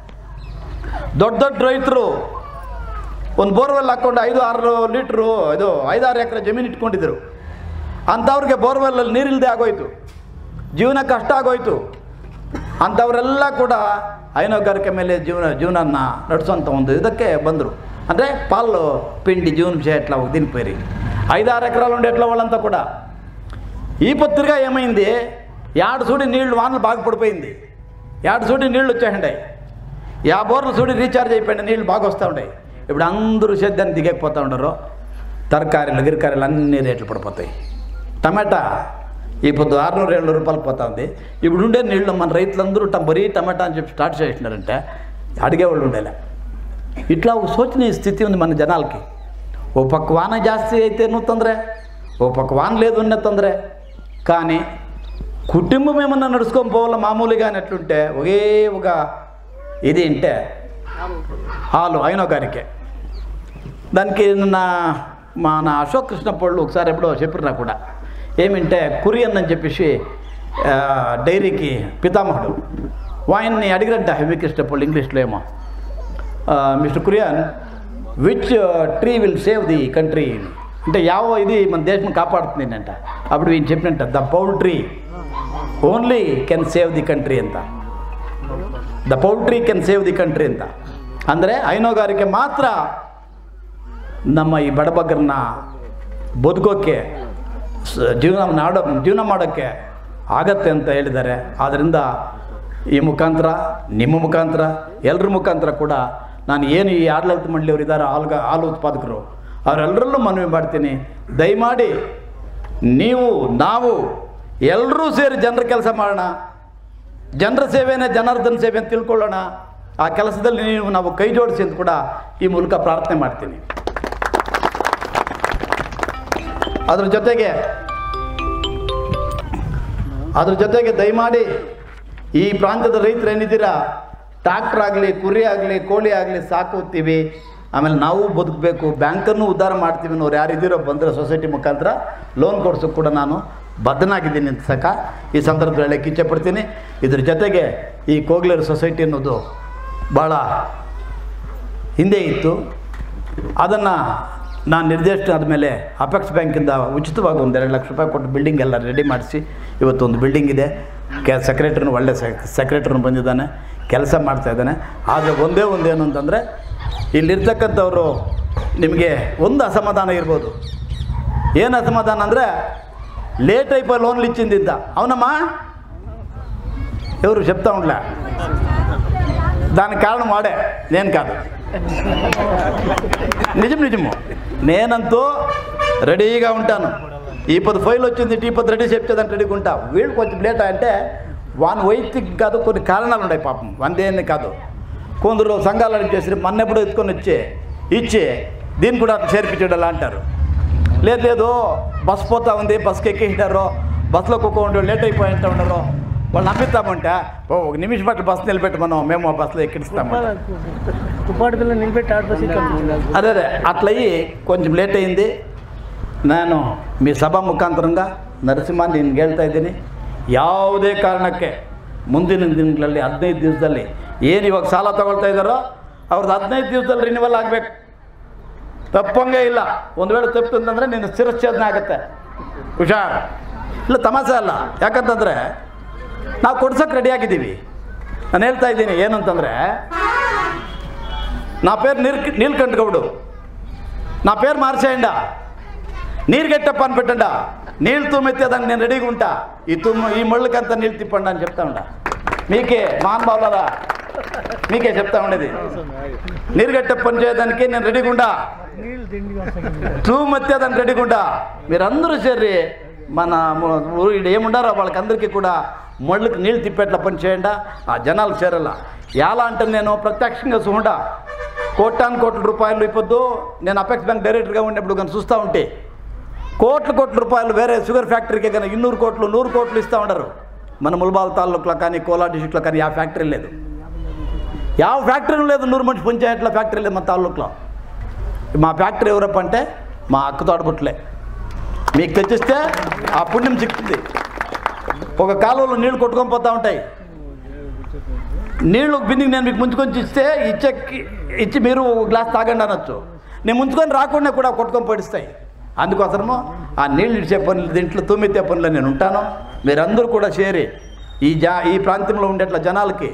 ದೊಡ್ಡ ದೊಡ್ಡ ರೈತರು ಒಂದು ಬೋರ್ವೆಲ್ ಹಾಕ್ಕೊಂಡು ಐದು ಆರು ಲೀಟ್ರು ಇದು ಐದಾರು ಎಕರೆ ಜಮೀನು ಇಟ್ಕೊಂಡಿದ್ದರು. ಅಂಥವ್ರಿಗೆ ಬೋರ್ವೆಲ್ಲಲ್ಲಿ ನೀರಿಲ್ಲದೆ ಆಗೋಯ್ತು, ಜೀವನ ಕಷ್ಟ ಆಗೋಯ್ತು. ಅಂಥವರೆಲ್ಲ ಕೂಡ ಹೈನುಗಾರಿಕೆ ಮೇಲೆ ಜೀವನ ಜೀವನನ ನಡೆಸೋಂಥ ಒಂದು ಇದಕ್ಕೆ ಬಂದರು. అంటే పాలు పిండి జీవనం చేయట్లా ఒక దీనిపోయి ఐదారు ఎకరాలు ఉండే ఎట్లా వాళ్ళంతా కూడా. ఈ పొత్తిరిగా ఏమైంది, ఏడు చూడి నీళ్లు వానలు బాగా పడిపోయింది, ఏడు చూడి నీళ్ళు వచ్చేయండాయి, యా బోర్లు చూడి రీఛార్జ్ అయిపోయింది, నీళ్ళు బాగా వస్తూ ఉన్నాయి. ఇప్పుడు అందరూ సేద్యాన్ని దిగకపోతూ ఉండరు. తరకారీలు గిరికారీలు అన్ని రేట్లు పడిపోతాయి. టమాటా ఇప్పుడు ఆరునూరు ఏడు రూపాయలు పోతా ఉంది. ఇప్పుడు ఉండే నీళ్ళు మన రైతులందరూ బరీ టమాటా అని చెప్పి స్టార్ట్ చేసినారంటే అడిగేవాళ్ళు ఉండేలే. ఇట్లా ఒక శోచనీయ స్థితి ఉంది మన జనాలకి. ఓ పక్క వాన జాస్తి అయితేనూ ತೊಂದರೆ, ఓ పక్క వాన లేదు ఉన్న ತೊಂದರೆ. కానీ కుటుంబం ఏమన్నా నడుచుకొని పోవాల మామూలుగా అన్నట్లుంటే ఒకే ఒక ఇది అంటే హాలు హైనుగారికే. దానికి నిన్న మన అశోక్ కృష్ణప్పళ్ళు ఒకసారి ఎప్పుడో చెప్పినా కూడా ఏమంటే, కురియన్ అని చెప్పేసి డైరీకి పితామహుడు ఆయన్ని అడిగిరంట హెవీ కృష్ణప్పళ్ళు ఇంగ్లీష్లో ఏమో, mister Kurien which tree will save the country అంటే యావో ఇది మన దేశం కాపాడుతుంది అంట. అప్పుడు ఈయన చెప్పినట్ట, the poultry only can save the country ಅಂತ. The poultry can save the country ಅಂತ. ಅಂದರೆ ಹೈನುಗಾರಿಕೆ ಮಾತ್ರ ನಮ್ಮ ಈ ಬಡಬಗ್ಗರನ್ನ ಬದುಕೋಕ್ಕೆ ಜೀವನ ಮಾಡೋ ಜೀವನ ಮಾಡೋಕ್ಕೆ ಆಗತ್ತೆ ಅಂತ ಹೇಳಿದ್ದಾರೆ. ಆದ್ದರಿಂದ ಈ ಮುಖಾಂತರ ನಿಮ್ಮ ಮುಖಾಂತರ ಎಲ್ಲರ ಮುಖಾಂತರ ಕೂಡ ನಾನು ಏನು ಈ ಆಡಳಿತ ಮಂಡಳಿಯವರು ಇದ್ದಾರೆ, ಹಾಲ್ಗ ಹಾಲು ಉತ್ಪಾದಕರು, ಅವರೆಲ್ಲರಲ್ಲೂ ಮನವಿ ಮಾಡ್ತೀನಿ, ದಯಮಾಡಿ ನೀವು ನಾವು ಎಲ್ಲರೂ ಸೇರಿ ಜನರ ಕೆಲಸ ಮಾಡೋಣ, ಜನರ ಸೇವೆನೇ ಜನಾರ್ದನ ಸೇವೆ ಅಂತ ತಿಳ್ಕೊಳ್ಳೋಣ. ಆ ಕೆಲಸದಲ್ಲಿ ನೀವು ನಾವು ಕೈ ಜೋಡಿಸಿ ಅಂತ ಕೂಡ ಈ ಮೂಲಕ ಪ್ರಾರ್ಥನೆ ಮಾಡ್ತೀನಿ. ಅದ್ರ ಜೊತೆಗೆ ಅದ್ರ ಜೊತೆಗೆ ದಯಮಾಡಿ ಈ ಪ್ರಾಂತ್ಯದ ರೈತರು ಏನಿದ್ದೀರಾ, ಟ್ಯಾಕ್ಟ್ರ್ ಆಗಲಿ, ಕುರಿ ಆಗಲಿ, ಕೋಳಿ ಆಗಲಿ ಸಾಕುತ್ತೀವಿ, ಆಮೇಲೆ ನಾವು ಬದುಕಬೇಕು, ಬ್ಯಾಂಕನ್ನು ಉದ್ಧಾರ ಮಾಡ್ತೀವಿ ಅನ್ನೋರು ಯಾರಿದ್ದೀರೋ ಬಂದರೆ ಸೊಸೈಟಿ ಮುಖಾಂತರ ಲೋನ್ ಕೊಡ್ಸೋಕ್ಕೆ ಕೂಡ ನಾನು ಬದ್ಧನಾಗಿದ್ದೀನಿ ಅಂತ ಸಕ ಈ ಸಂದರ್ಭದಲ್ಲಿ ಹೇಳಕ್ಕೆ ಇಚ್ಛೆಪಡ್ತೀನಿ. ಇದ್ರ ಜೊತೆಗೆ ಈ ಕೋಗ್ಲೇರು ಸೊಸೈಟಿ ಅನ್ನೋದು ಭಾಳ ಹಿಂದೆ ಇತ್ತು. ಅದನ್ನು ನಾನು ನಿರ್ದೇಶನ ಆದಮೇಲೆ ಅಪೆಕ್ಸ್ ಬ್ಯಾಂಕಿಂದ ಉಚಿತವಾಗಿ ಒಂದು ಎರಡು ಲಕ್ಷ ರೂಪಾಯಿ ಕೊಟ್ಟು ಬಿಲ್ಡಿಂಗ್ ಎಲ್ಲ ರೆಡಿ ಮಾಡಿಸಿ ಇವತ್ತು ಒಂದು ಬಿಲ್ಡಿಂಗ್ ಇದೆ. ಕೆ ಸೆಕ್ರೆಟ್ರಿನೂ ಒಳ್ಳೆ ಸೆಕ್ರೆಟ್ರಿನೂ ಬಂದಿದ್ದಾನೆ, ಕೆಲಸ ಮಾಡ್ತಾಯಿದ್ದಾನೆ. ಆದರೆ ಒಂದೇ ಒಂದು ಏನು ಅಂತಂದರೆ ಇಲ್ಲಿರ್ತಕ್ಕಂಥವ್ರು ನಿಮಗೆ ಒಂದು ಅಸಮಾಧಾನ ಇರ್ಬೋದು. ಏನು ಅಸಮಾಧಾನ ಅಂದರೆ లేట్ అయిపోయి లోన్లు ఇచ్చింది ఇంత, అవునమ్మా? ఎవరు చెప్తా ఉండలే, దానికి కారణం వాడే, నేను కాదు. నిజం నిజము, నేనంతూ రెడీగా ఉంటాను. ఈ పది ఫైల్ వచ్చింది, ఈ పది రెడీ చెప్తేదాన్ని రెడీగా ఉంటా. వీళ్ళు కొంచెం లేట్ అంటే వాని వైద్యం కాదు, కొన్ని కారణాలు ఉన్నాయి పాపం, వందేన్ని కాదు. కొందరు సంఘాలు చేసి మన్నెప్పుడు ఎత్తుకొని వచ్చి ఇచ్చి దీన్ని కూడా చేర్పించడం అలా అంటారు. లేదు లేదు బస్ పోతా ఉంది, బస్కి ఎక్కేసినారు, బస్సులో కుక్కుంటూ లేట్ అయిపోయి అంటూ ఉండరు. వాళ్ళు నమ్మిస్తామంటే ఓ ఒక నిమిషం బట్టి బస్సు నిలబెట్టి మనం మేము ఆ బస్సులో ఎక్కిస్తాము. అదే అదే అట్లా అయ్యి కొంచెం లేట్ అయింది. నేను మీ సಭಾ ಮುಖಾಂತರಂగా ನರಸಿಂಹ ನಿನ್ಗೆ ಹೇಳ್ತಾ ಇದ್ದೀನಿ, ಯಾವುದೇ ಕಾರಣಕ್ಕೆ ಮುಂದಿನ ದಿನಗಳಲ್ಲಿ ಹದಿನೈದು ದಿವಸದಲ್ಲಿ ಏನು ಇವಾಗ ಸಾಲ ತಗೊಳ್ತಾ ಇದ್ದಾರೋ ಅವ್ರದ್ದು ಹದಿನೈದು ದಿವಸದಲ್ಲಿ ರಿನಿವಲ್ ಆಗಬೇಕು. ತಪ್ಪಂಗೆ ಇಲ್ಲ. ಒಂದು ವೇಳೆ ತಪ್ಪು ಅಂತಂದರೆ ನಿನ್ನ ಶಿರಚ್ಛೇದನ ಆಗುತ್ತೆ, ಹುಷಾರ್. ಇಲ್ಲ ತಮಾಷೆ ಅಲ್ಲ, ಯಾಕಂತಂದರೆ ನಾವು ಕೊಡ್ಸೋಕ್ಕೆ ರೆಡಿಯಾಗಿದ್ದೀವಿ. ನಾನು ಹೇಳ್ತಾ ಇದ್ದೀನಿ ಏನು ಅಂತಂದರೆ, నా పేరు నీర్ నీలకంఠ గౌడు, నా పేరు మార్చేయండా, నీరు గట్టప్ప అని పెట్టండా, నీళ్ళు తుమ్మెత్తేదానికి నేను రెడీగా ఉంటా. ఈ తుమ్ము ఈ ముళ్ళకంతా నీళ్ళు తిప్పండి అని చెప్తా ఉండా. మీకే మహానుభావులారా, మీకే చెప్తా ఉండేది. నీరు గట్టప్ప పని చేయడానికి నేను రెడీగా ఉంటా, తుమ్మెత్తేదానికి రెడీగా ఉంటా. మీరందరూ చేరి మన ఏముండారో వాళ్ళకందరికీ కూడా మళ్ళీకి నీళ్ళు తిప్పేట్ల పని చేయండి. ఆ జనాలకు చేరాల. ఎలా అంటే నేను ప్రత్యక్షంగా చూడా కోటాను కోట్ల రూపాయలు ఇప్పొద్దు. నేను అపెక్స్ బ్యాంక్ డైరెక్టర్గా ఉన్నప్పుడు కానీ చూస్తూ ఉంటే కోట్ల కోట్ల రూపాయలు వేరే షుగర్ ఫ్యాక్టరీకే కానీ ఇన్నూరు కోట్లు నూరు కోట్లు ఇస్తూ ఉండరు. మన ముల్బాల్ తాలూకులో కానీ కోలార్ డిస్ట్రిక్ట్లో కానీ ఆ ఫ్యాక్టరీ లేదు, ಯಾವ ఫ్యాక్టరీ లేదు. నూరు మంచి పంచాయతీల ఫ్యాక్టరీ లేదు మన తాలూకులో. మా ఫ్యాక్టరీ ఎవరప్ప అంటే మా అక్క తోడబుట్లే. మీకు తెచ్చిస్తే ఆ పుణ్యం చిక్కుతుంది. ఒక కాలువలో నీళ్లు కొట్టుకొని పోతూ ఉంటాయి. నీళ్ళు బిన్నికి నేను మీకు ముంచుకొని ఇస్తే ఇచ్చే ఇచ్చి మీరు గ్లాస్ తాగండి అనొచ్చు. నేను ముంచుకొని రాకుండా కూడా కొట్టుకొని పడిస్తాయి. అందుకోసము ఆ నీళ్ళు ఇచ్చే పనులు, దీంట్లో తుమ్మితే పనులు నేను ఉంటాను. మీరందరూ కూడా చేరి ఈ జా ఈ ప్రాంతంలో ఉండేట్ల జనాలకి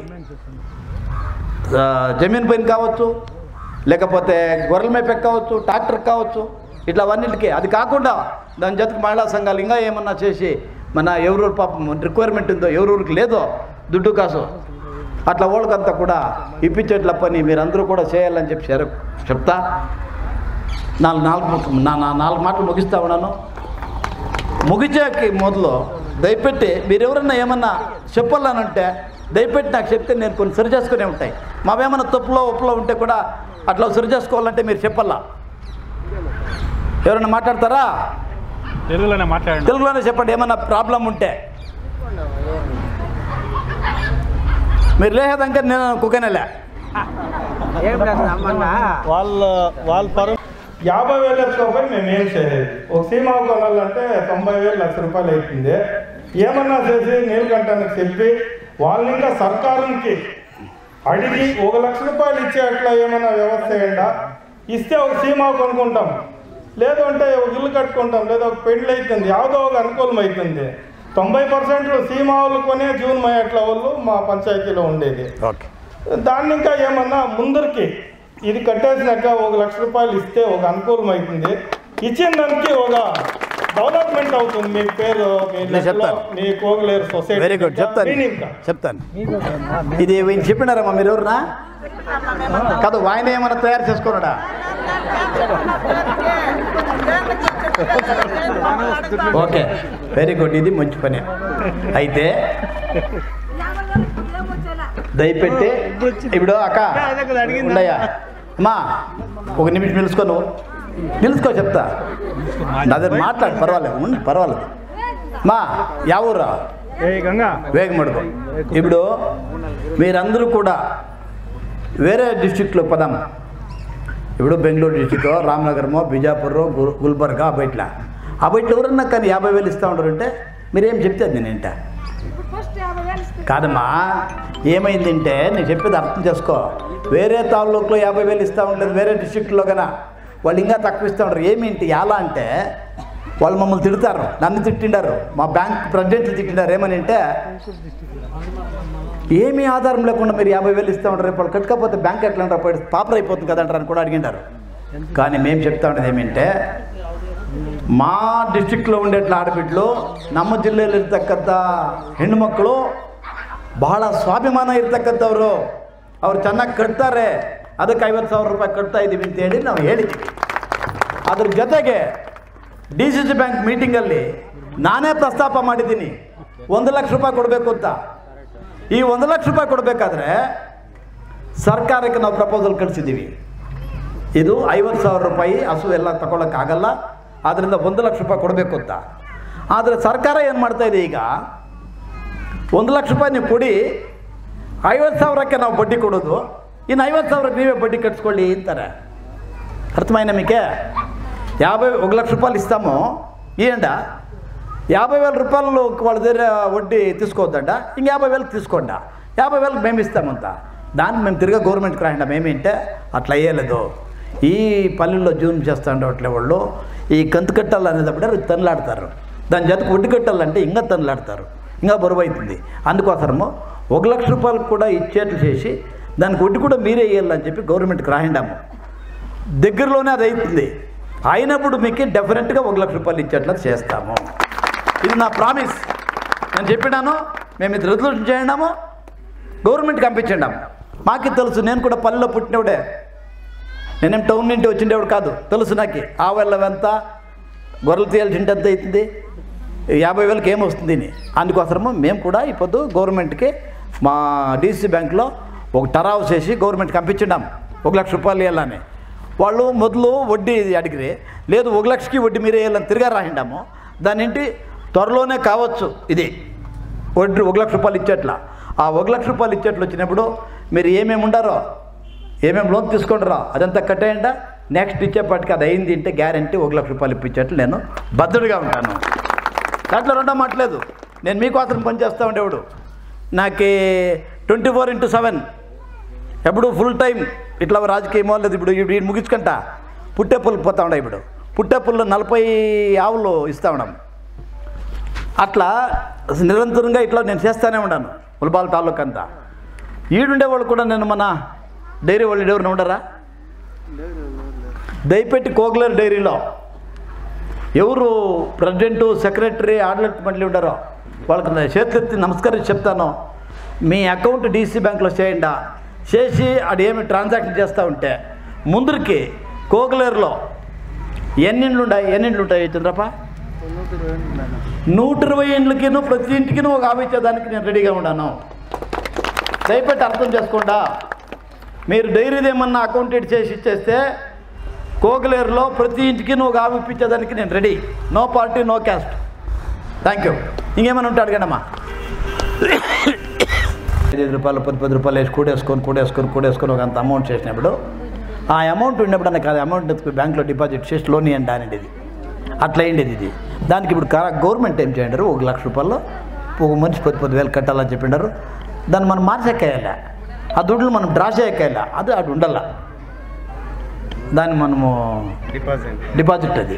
జమీన్ పైన కావచ్చు, లేకపోతే గొర్రెల మేపెక్ కావచ్చు, ట్రాక్టర్ కావచ్చు, ఇట్లా అవన్నిటికీ. అది కాకుండా దాని జతకు మహిళా సంఘాలు ఇంకా ఏమన్నా చేసి మన ఎవరూరు పాపం రిక్వైర్మెంట్ ఉందో ఎవరూరికి లేదో దుడ్డు కాసు అట్లా వాళ్ళకంతా కూడా ఇప్పించేట్ల పని మీరందరూ కూడా చేయాలని చెప్పి చెప్తా. నాలుగు నాలుగు నా నాలుగు మాటలు ముగిస్తా ఉన్నాను. ముగించేకి మొదలు దయపెట్టి మీరు ఎవరన్నా ఏమన్నా చెప్పాలనంటే దయపెట్టి నాకు చెప్తే నేను కొన్ని సరి చేసుకునే ఉంటాయి. మావేమన్నా తప్పులో ఒప్పులో ఉంటే కూడా అట్లా సరి చేసుకోవాలంటే మీరు చెప్పాలా. ఎవరైనా మాట్లాడతారా? తెలుగులోనే మాట్లాడండి. తెలుగులోనే చెప్పండి ఏమన్నా ప్రాబ్లం ఉంటే. మీరు లేదంటే నేను కుక్కనేలే వాళ్ళ వాళ్ళ పరు యాభై వేలు ఎత్తుకోపోయి మేము ఏం చేయలేదు. ఒక సీమా కొనాలంటే తొంభై వేలు లక్ష రూపాయలు అవుతుంది. ఏమన్నా చేసి నీలకంఠానికి చెప్పి వాళ్ళని ఇంకా సర్కారుకి అడిగి ఒక లక్ష రూపాయలు ఇచ్చే అట్లా ఏమన్నా వ్యవస్థ చేయండి. ఇస్తే ఒక సీమా కొనుక్కుంటాం, లేదు అంటే ఒక ఇల్లు కట్టుకుంటాం, లేదా ఒక పెళ్ళి అవుతుంది, ಯಾವುದೋ ఒక అనుకూలం అవుతుంది. తొంభై పర్సెంట్ సీమా వాళ్ళు కొనే జూన్ మై అట్లా వాళ్ళు మా పంచాయతీలో ఉండేది. దాన్ని ఇంకా ఏమన్నా ముందరికి ఇది కట్టేసినాక ఒక లక్ష రూపాయలు ఇస్తే ఒక అనుకూలం అవుతుంది. ఇచ్చిన దానికి ఒక డెవలప్మెంట్ అవుతుంది. మీ పేరు మీ కోగులేరు సొసైటీ. వెరీ గుడ్, చెప్తాను చెప్తాను. ఇది వీళ్ళు చెప్పినారమ్మా మీరు ఎవరునా కాదు, ఆయన ఏమైనా తయారు చేసుకున్నాడా? ఓకే, వెరీ గుడ్, ఇది మంచి పని. అయితే దయపెట్టి ఇప్పుడు అక్క ఉండయా అమ్మా, ఒక నిమిషం నిలుచుకో, నువ్వు నిలుచుకో, చెప్తా. అదే మాట్లాడు, పర్వాలేదు, ఉండి పర్వాలేదు. మా యా ఊరా? వేగమడుగు. ఇప్పుడు మీరందరూ కూడా వేరే డిస్ట్రిక్ట్లో పదాం. ఇప్పుడు బెంగళూరు డిస్ట్రిక్టో, రామ్నగరమో, బిజాపూర్, గుల్బర్గా, అబైట్లా అబైట్లో ఎవరన్నా కానీ యాభై వేలు ఇస్తూ ఉంటారంటే మీరేం చెప్తే అది నేను ఏంట కాదమ్మా. ఏమైందంటే నేను చెప్పేది అర్థం చేసుకో. వేరే తాలూకులో యాభై వేలు ఇస్తూ ఉండలేదు, వేరే డిస్ట్రిక్ట్లో కన్నా వాళ్ళు ఇంకా తక్కువ ఇస్తూ ఉంటారు. ఏమిటి ఎలా అంటే వాళ్ళు మమ్మల్ని తిడతారు, నన్ను తిట్టిండారు, మా బ్యాంక్ ప్రెసిడెంట్లు తిట్టిండారు. ఏమని అంటే ఏమీ ఆధారం లేకుండా మీరు యాభై వేలు ఇస్తూ ఉంటారు, రేపు వాళ్ళు కట్టుకపోతే బ్యాంక్ ఎట్లా అంటారు, పాపర్ అయిపోతుంది కదంటారు అని కూడా అడిగింటారు. కానీ మేము చెప్తా ఉండేది ఏమంటే మా డిస్ట్రిక్ట్లో ఉండేట్ల ಆಡಬಿಡ್ಲು ನಮ್ಮ ಜಿಲ್ಲೆಯಲ್ಲಿ ಇರತಕ್ಕಂಥ ಹೆಣ್ಣುಮಕ್ಕಳು ಬಹಳ ಸ್ವಾಭಿಮಾನ ಇರತಕ್ಕಂಥವ್ರು, ಅವ್ರು ಚೆನ್ನಾಗಿ ಕಟ್ತಾರೆ, ಅದಕ್ಕೆ ಐವತ್ತು ಸಾವಿರ ರೂಪಾಯಿ ಕಟ್ತಾ ಇದ್ದೀವಿ ಅಂತೇಳಿ ನಾವು ಹೇಳಿದ್ವಿ. ಅದ್ರ ಜೊತೆಗೆ ಡಿ ಸಿ ಸಿ ಬ್ಯಾಂಕ್ ಮೀಟಿಂಗಲ್ಲಿ ನಾನೇ ಪ್ರಸ್ತಾಪ ಮಾಡಿದ್ದೀನಿ ಒಂದು ಲಕ್ಷ ರೂಪಾಯಿ ಕೊಡಬೇಕು ಅಂತ. ಈ ಒಂದು ಲಕ್ಷ ರೂಪಾಯಿ ಕೊಡಬೇಕಾದ್ರೆ ಸರ್ಕಾರಕ್ಕೆ ನಾವು ಪ್ರಪೋಸಲ್ ಕಳಿಸಿದ್ದೀವಿ. ಇದು ಐವತ್ತು ಸಾವಿರ ರೂಪಾಯಿ ಹಸು ಎಲ್ಲ ತಗೊಳ್ಳೋಕ್ಕಾಗಲ್ಲ, ಆದ್ದರಿಂದ ಒಂದು ಲಕ್ಷ ರೂಪಾಯಿ ಕೊಡಬೇಕು ಅಂತ. ಆದರೆ ಸರ್ಕಾರ ಏನು ಮಾಡ್ತಾ ಇದೆ, ಈಗ ಒಂದು ಲಕ್ಷ ರೂಪಾಯಿ ನೀವು ಕೊಡಿ, ಐವತ್ತು ಸಾವಿರಕ್ಕೆ ನಾವು ಬಡ್ಡಿ ಕೊಡೋದು, ಇನ್ನು ಐವತ್ತು ಸಾವಿರಕ್ಕೆ ನೀವೇ బడ్డీ కట్టుకోండి అంటారు. అర్థమైనా మీకే? యాభై ఒక లక్ష రూపాయలు ఇస్తాము, ఇవ్వండి, యాభై వేల రూపాయలు వాళ్ళ దగ్గర వడ్డీ తీసుకోవద్దంట, ఇంక యాభై వేలకు తీసుకోండి, యాభై వేలకు మేము ఇస్తామంత. దానికి మేము తిరిగా గవర్నమెంట్కి రాయండి. ఏమేంటే అట్లా అయ్యలేదు. ఈ పల్లెల్లో జూన్ చేస్తూ ఉండేట్లే వాళ్ళు ఈ కంతు కట్టాలి అనేటప్పుడే తనలాడతారు, దాని జతకు వడ్డీ కట్టాలంటే ఇంకా తనలాడతారు, ఇంకా బరువు అవుతుంది. అందుకోసము ఒక లక్ష రూపాయలకు కూడా ఇచ్చేట్లు చేసి దానికి వడ్డీ కూడా మీరే వేయాలని చెప్పి గవర్నమెంట్కి రాయండాము. దగ్గరలోనే అది అవుతుంది. అయినప్పుడు మీకు డెఫినెట్గా ఒక లక్ష రూపాయలు ఇచ్చేట్లా చేస్తాము. ఇది నా ప్రామిస్. నేను చెప్పినాను, మేము ఇది రెజల్యూషన్ చేయండాము, గవర్నమెంట్కి పంపించండాము. మాకు తెలుసు, నేను కూడా పల్లెలో పుట్టినవుడే, నేనేం టౌన్ నుండి వచ్చిండేవాడు కాదు, తెలుసు నాకు. ఆవేళ్ళ ఎంత గొర్రెలు తీయాల్సింటే ఎంత అవుతుంది, యాభై వేలకు ఏమొస్తుంది అని. అందుకోసము మేము కూడా ఇప్పుడు గవర్నమెంట్కి మా డీసీ బ్యాంక్లో ఒక టరావు చేసి గవర్నమెంట్కి పంపించండాం ఒక లక్ష రూపాయలు వేయాలని. వాళ్ళు మొదలు వడ్డీ అడిగిరి, లేదు ఒక లక్షకి వడ్డీ మీరే వేయాలని తిరిగా రాయిండాము. దాని ఇంటి త్వరలోనే కావచ్చు ఇది వడ్డీ ఒక లక్ష రూపాయలు ఇచ్చేట్లా. ఆ ఒక లక్ష రూపాయలు ఇచ్చేట్లు వచ్చినప్పుడు మీరు ఏమేమి ఉండారో, ఏమేమి లోన్ తీసుకుంటారో అదంతా కట్టేయండి. నెక్స్ట్ ఇచ్చేపాటికి అది అయింది అంటే గ్యారంటీ ఒక లక్ష రూపాయలు ఇప్పించేట్లు నేను భద్రుడిగా ఉంటాను. దాంట్లో రెండో మాట్లేదు. నేను మీకోసం పనిచేస్తూ ఉండేవాడు, నాకు ట్వంటీ ఫోర్ ఇంటూ సెవెన్ ఎప్పుడు ఫుల్ టైం ఇట్లా రాజకీయమో లేదు. ఇప్పుడు ఇప్పుడు ముగించుకుంటా పుట్టే పుల్లకు పోతా ఉండే. ఇప్పుడు పుట్టే పుల్లు నలభై ఆవులు ఇస్తూ ఉన్నాం. అట్లా నిరంతరంగా ఇట్లా నేను చేస్తూనే ఉన్నాను ముల్బాల్ తాలూకు అంతా. ఈడుండేవాళ్ళు కూడా నేను మన డైరీ వాళ్ళు ఎవరు ఉండరా, దయపెట్టి కోగ్లర్ డైరీలో ఎవరు ప్రెసిడెంటు, సెక్రటరీ, ఆడిట్ మండలి ఉండారో వాళ్ళకి చేతులెత్తి నమస్కరించి చెప్తాను, మీ అకౌంట్ డీసీ బ్యాంక్లో చేయండి. చేసి అది ఏమి ట్రాన్సాక్షన్ చేస్తూ ఉంటే ముందరికి కోగ్లేరులో ఎన్నిండ్లు ఉంటాయి, ఎన్నిండ్లు ఉంటాయి చంద్రప్ప? నూట ఇరవై ఇండ్లకి ప్రతి ఇంటికి ఒక ఆవు ఇచ్చేదానికి నేను రెడీగా ఉన్నాను. దయపెట్టి అర్థం చేసుకోండా. మీరు డైరీది ఏమన్నా అకౌంట్ చేసి ఇచ్చేస్తే కోగ్లేరులో ప్రతి ఇంటికి ఒక ఆవు ఇప్పించేదానికి నేను ready. No party, no caste. Thank you. ఇంకేమైనా ఉంటే అడగండమ్మా. ఐదు రూపాయలు పది పది రూపాయలు వేసి కూడేసుకొని కూడేసుకొని కూడేసుకొని ఒక అంత అమౌంట్ చేసినప్పుడు ఆ అమౌంట్ ఉన్నప్పుడు నాకు అది అమౌంట్ బ్యాంక్లో డిపాజిట్ చేసి లోన్ ఇవ్వండి అనేది ఇది అట్లా అయ్యిండేది. ఇది దానికి ఇప్పుడు గవర్నమెంట్ ఏం చేయండారు, ఒక లక్ష రూపాయలు ఒక మనిషి పది పది వేలు కట్టాలని చెప్పిండారు. దాన్ని మనం మార్చేక్కాయాల, ఆ దుడ్లు మనం డ్రా చేయక్కాయాల, అది అటు ఉండాల. దాన్ని మనము డిపాజిట్ అది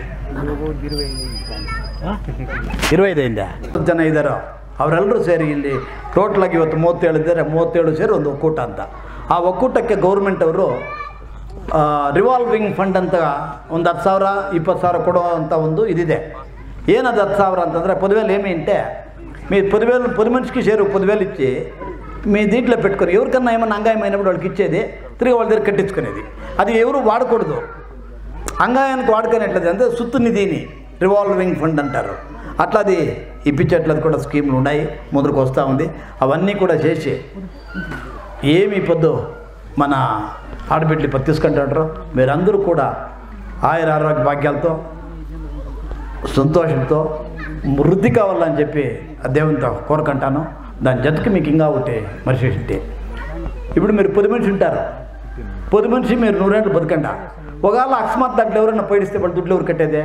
ಇರುವೈ ಐದೈಂದ ಜನ ಇದ್ದಾರೋ ಅವರೆಲ್ಲರೂ ಸೇರಿ ಇಲ್ಲಿ ಟೋಟಲಾಗಿ ಇವತ್ತು ಮೂವತ್ತೇಳು ಇದ್ದಾರೆ. ಮೂವತ್ತೇಳು ಸೇರಿ ಒಂದು ಒಕ್ಕೂಟ ಅಂತ. ಆ ಒಕ್ಕೂಟಕ್ಕೆ ಗೌರ್ಮೆಂಟ್ ಅವರು ರಿವಾಲ್ವಿಂಗ್ ಫಂಡ್ ಅಂತ ಒಂದು ಹತ್ತು ಸಾವಿರ ಇಪ್ಪತ್ತು ಸಾವಿರ ಕೊಡೋ ಅಂಥ ಒಂದು ಇದಿದೆ. ಏನದು ಹತ್ತು ಸಾವಿರ ಅಂತಂದರೆ పదివేలు ఏమి అంటే మీ పదివేలు పది మనిషికి షేరు పదివేలు ఇచ్చి మీ దీంట్లో పెట్టుకొని ఎవరికన్నా ఏమన్నా అంగాయమైనప్పుడు వాళ్ళకి ఇచ్చేది తిరిగి వాళ్ళ దగ్గర కట్టించుకునేది. అది ఎవరు వాడకూడదు, అంగాయానికి వాడుకునేట్లేదు అంటే సుత్తు నిధిని రివాల్వింగ్ ఫండ్ అంటారు. అట్లా అది ఇప్పించేట్లది కూడా స్కీములు ఉన్నాయి, ముందుకు వస్తూ ఉంది. అవన్నీ కూడా చేసి ఏమి పొద్దు మన ఆడబిడ్డలు ఇప్పుడు తీసుకుంటుంటారు. మీరందరూ కూడా ఆయుర ఆరోగ్య భాగ్యాలతో సంతోషంతో వృద్ధి కావాలని చెప్పి దేవునితో కోరుకుంటాను. దాని జతకి మీకు ఇంకా ఒకటి మనిషి ఉంటే ఇప్పుడు మీరు పది మనిషి ఉంటారు, పది మనిషి మీరు నూరేళ్ళు బతుకండి. ఒకవేళ అకస్మాత్ దాంట్లో ఎవరైనా పైడిస్తే వాళ్ళు దుడ్లు ఎవరు కట్టేదే?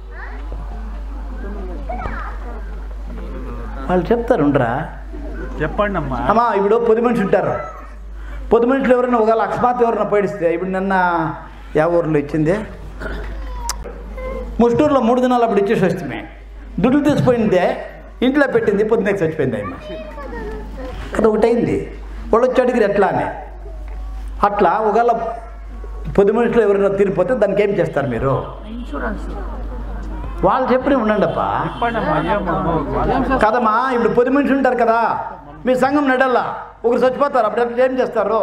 వాళ్ళు చెప్తారు ఉండరా, చెప్పండి అమ్మా. అమ్మా ఇప్పుడు పది మనిషి ఉంటారు, పది మనుషులు ఎవరైనా ఒకవేళ అకస్మాత్ ఎవరైనా పైడిస్తే ఇప్పుడు నిన్న యా ఊరిలో ఇచ్చింది ముస్టూరులో మూడు దినాలు అప్పుడు ఇచ్చేసి వస్తే దుడ్లు తీసిపోయిందే ఇంట్లో పెట్టింది, పొద్దున్నకి చచ్చిపోయింది అమ్మ. అది ఒకటి అయింది. వాళ్ళు వచ్చి అడిగిరు ఎట్లా అని. అట్లా ఒకవేళ పది మనుషులు ఎవరైనా తీరిపోతే దానికి ఏం చేస్తారు మీరు? వాళ్ళు చెప్పి ఉండండి అప్ప కదమ్మా. ఇప్పుడు పది మనుషులు ఉంటారు కదా, మీ సంఘం నడల్లా ఒకరు చచ్చిపోతారు, అప్పుడు ఎట్లా ఏం చేస్తారు?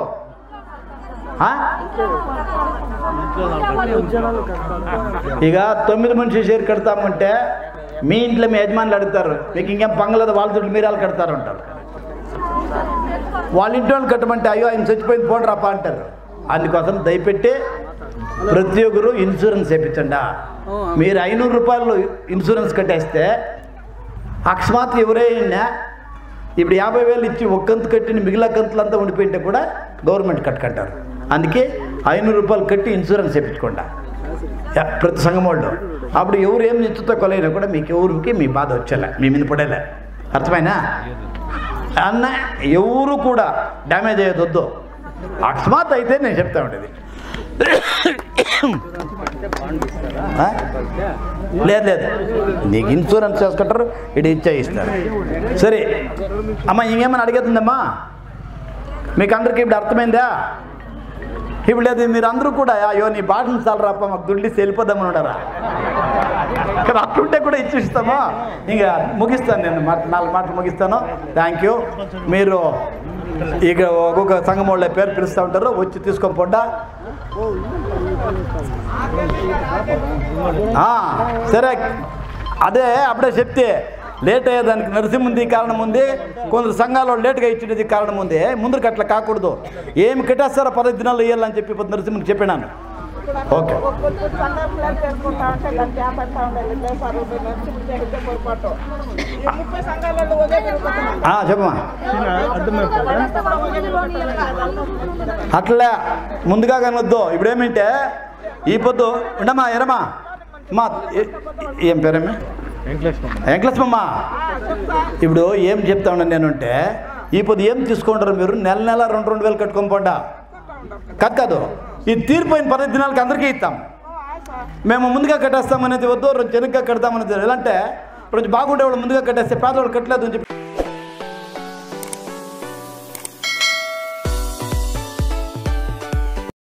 ఇక తొమ్మిది మనిషి షేర్ కడతామంటే మీ ఇంట్లో మీ యజమానులు అడుగుతారు, మీకు ఇంకేం పంగలేదు, వాళ్ళ దుడ్లు మీరాలు కడతారు అంటారు. వాళ్ళ ఇంట్లో కట్టమంటే అయ్యో ఆయన చచ్చిపోయింది పోండి రాపా అంటారు. అందుకోసం దయపెట్టి ప్రతి ఒక్కరు ఇన్సూరెన్స్ వేయించండి. మీరు ఐనూరు రూపాయలు ఇన్సూరెన్స్ కట్టేస్తే అకస్మాత్ ఎవరైనా ఇప్పుడు యాభై వేలు ఇచ్చి ఒక్కంతు కట్టిన మిగిలిన కంతులంతా ఉండిపోయింటే కూడా గవర్నమెంట్ కట్టుకుంటారు. అందుకే ఐనూరు రూపాయలు కట్టి ఇన్సూరెన్స్ వేయించుకోండి ప్రతి సంఘం వాళ్ళు. అప్పుడు ఎవరు ఏం నిచ్చుతో కొలైనా కూడా మీకు ఎవరికి మీ బాధ వచ్చేలే, మీ మీద పడేలే. అర్థమైనా అన్న? ఎవరు కూడా డ్యామేజ్ అయ్యేది వద్దు. అకస్మాత్ అయితే నేను చెప్తా ఉండేది లేదు లేదు నీకు ఇన్సూరెన్స్ చేసుకుంటారు, ఇటు ఇచ్చే ఇస్తారు. సరే అమ్మ, ఇంకేమైనా అడిగేతుందమ్మా? మీకు అందరికీ ఇప్పుడు అర్థమైందా? ఇప్పుడు లేదు మీరు అందరూ కూడా అయ్యో నీ భాషను చాలు రాప్ప మాకు దుడ్డి వెళ్ళిపోదామని ఉండరా కదా, అట్లుంటే కూడా ఇచ్చిస్తామా. ఇంకా ముగిస్తాను నేను, నాలుగు మాటలు ముగిస్తాను. Thank you. మీరు ఇక ఒక్కొక్క సంఘం వాళ్ళ పేరు పిలుస్తూ ఉంటారు, వచ్చి తీసుకొని పోండా. సరే అదే అప్పుడే చెప్తే లేట్ అయ్యేదానికి నరసింహుంది కారణం ఉంది, కొందరు సంఘాలు లేట్గా ఇచ్చేది కారణం ఉంది. ముందుకు అట్లా కాకూడదు. ఏమి కట్టేస్తారో పదహైదు దినాలు వేయాలని చెప్పి పొద్దు నరసింహునికి చెప్పినాను. ఓకే చెప్పమ్మా. అట్లా ముందుగా కనొద్దు. ఇప్పుడేమింటే ఈ పొద్దు ఉండమ్మా ఎరమా మా ఏం పేరేమి వెంకటేశ్వరమ్మ. ఇప్పుడు ఏం చెప్తా ఉన్నాను నేను అంటే ఈ పొద్దు ఏం తీసుకుంటారు మీరు? నెల నెల రెండు రెండు వేలు కట్టుకొని పోండా కాదు కాదు. ఈ తీరిపోయిన పదహైదు దినాలకి అందరికీ ఇస్తాం. మేము ముందుగా కట్టేస్తామనేది వద్దు, రెండు చెరుగ్గా కడతామనేది. ఎలా అంటే రోజు బాగుండేవాళ్ళు ముందుగా కట్టేస్తే పేదవాళ్ళు కట్టలేదు అని చెప్పి